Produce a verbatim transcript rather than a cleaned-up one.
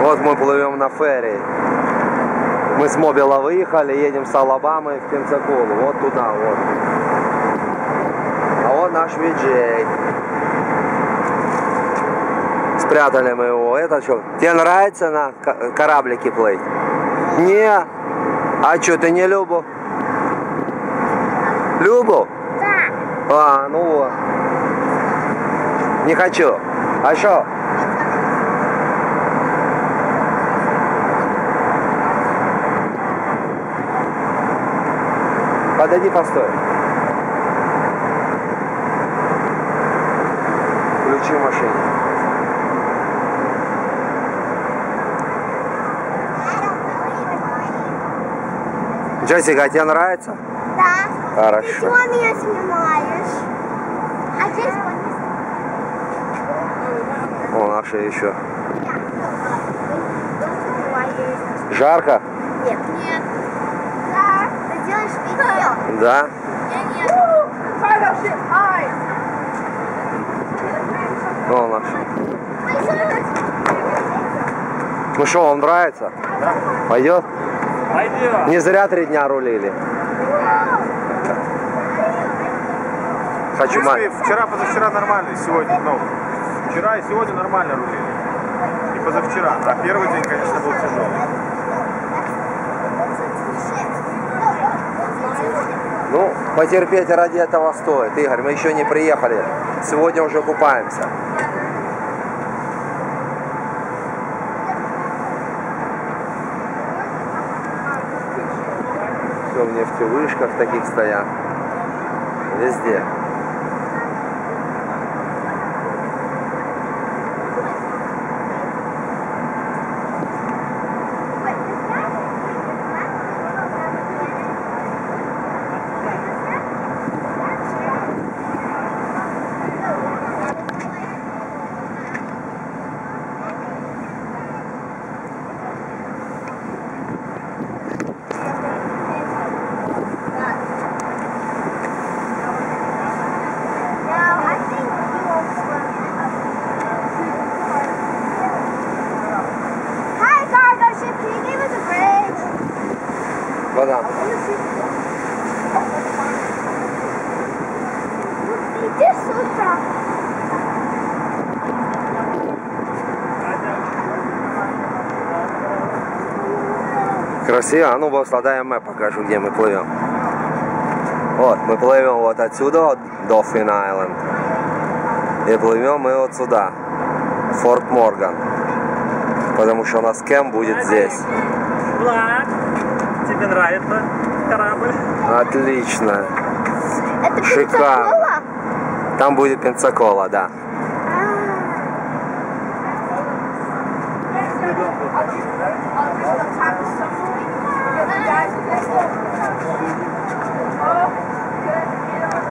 Вот мы плывем на ферри. Мы с Мобила выехали, едем с Алабамы в Пенсаколу. Вот туда, вот. А вот наш виджей. Спрятали мы его. Это что? Тебе нравится на кораблике плыть? Не. А что, ты не любишь? Любу? Да. А, ну вот. Не хочу. А что? Подойди, постой. Ключи в машине. Джессика, тебе нравится? Да. Хорошо. Ты чего меня снимаешь? А здесь О, наши еще. Жарко? Нет. Нет. Да. Ты делаешь видео? Да. Нет. О, наш. Ну что, вам нравится? Да. Пойдет? Пойдет. Не зря три дня рулили. Хочу мать. Вчера, позавчера нормально, сегодня, ну, вчера и сегодня нормально рулили. И позавчера. А первый день, конечно, был тяжелый. Ну, потерпеть ради этого стоит. Игорь, мы еще не приехали. Сегодня уже купаемся. Все в нефтевышках таких стоят. Везде. Вода. Иди сюда. Красиво. А ну, босс, дай я покажу, где мы плывем. Вот, мы плывем вот отсюда, от Dauphin Island. И плывем мы вот сюда, Форт Морган. Потому что у нас кемп будет здесь. Влад, тебе нравится корабль? Отлично. Это Шикарно. Пенсакола? Там будет Пенсакола, да. А.